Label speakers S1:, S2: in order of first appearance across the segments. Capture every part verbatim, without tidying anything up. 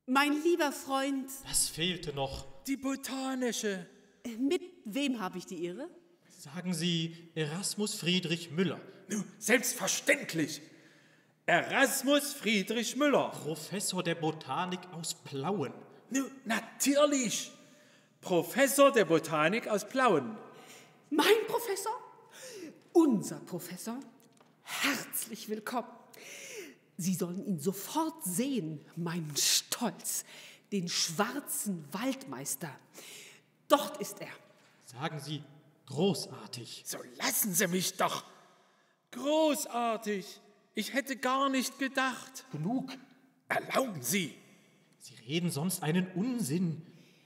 S1: Mein lieber Freund,
S2: Was fehlte noch?
S3: Die botanische.
S1: mit wem habe ich die Ehre?
S2: Sagen Sie Erasmus Friedrich Müller,
S3: Nu, selbstverständlich. Erasmus Friedrich Müller.
S2: Professor der Botanik aus Plauen.
S3: Nu, natürlich. Professor der Botanik aus Plauen.
S1: Mein Professor? Unser Professor? Herzlich willkommen. Sie sollen ihn sofort sehen, meinen Stolz, den schwarzen Waldmeister. Dort ist er.
S2: Sagen Sie großartig.
S3: So lassen Sie mich doch. Großartig. Ich hätte gar nicht gedacht.
S2: Genug.
S3: Erlauben Sie.
S2: Sie reden sonst einen Unsinn.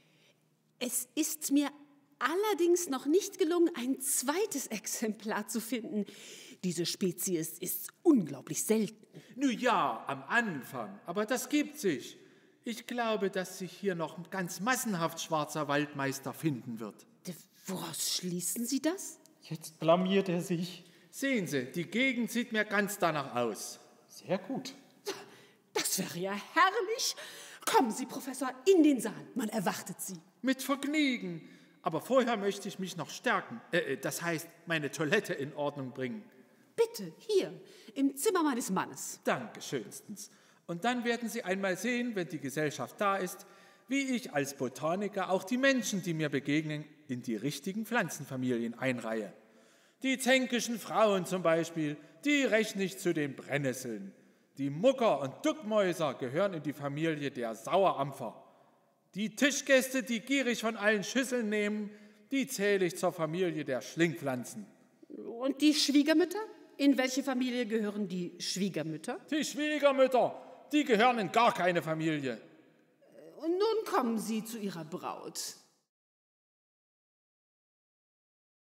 S1: Es ist mir allerdings noch nicht gelungen, ein zweites Exemplar zu finden. Diese Spezies ist unglaublich selten.
S3: Nu ja, am Anfang. Aber das gibt sich. Ich glaube, dass sich hier noch ein ganz massenhaft schwarzer Waldmeister finden wird.
S1: Woraus schließen Sie das?
S2: Jetzt blamiert er sich.
S3: Sehen Sie, die Gegend sieht mir ganz danach aus.
S2: Sehr gut.
S1: Das wäre ja herrlich. Kommen Sie, Professor, in den Saal. Man erwartet Sie.
S3: Mit Vergnügen. Aber vorher möchte ich mich noch stärken. Äh, das heißt, meine Toilette in Ordnung bringen.
S1: Bitte, hier, im Zimmer meines Mannes.
S3: Danke schönstens. Und dann werden Sie einmal sehen, wenn die Gesellschaft da ist, wie ich als Botaniker auch die Menschen, die mir begegnen, in die richtigen Pflanzenfamilien einreihe. Die zänkischen Frauen zum Beispiel, die rechne ich zu den Brennnesseln. Die Mucker und Duckmäuser gehören in die Familie der Sauerampfer. Die Tischgäste, die gierig von allen Schüsseln nehmen, die zähle ich zur Familie der Schlingpflanzen.
S1: Und die Schwiegermütter? In welche Familie gehören die Schwiegermütter?
S3: Die Schwiegermütter, die gehören in gar keine Familie.
S1: Und nun kommen Sie zu Ihrer Braut.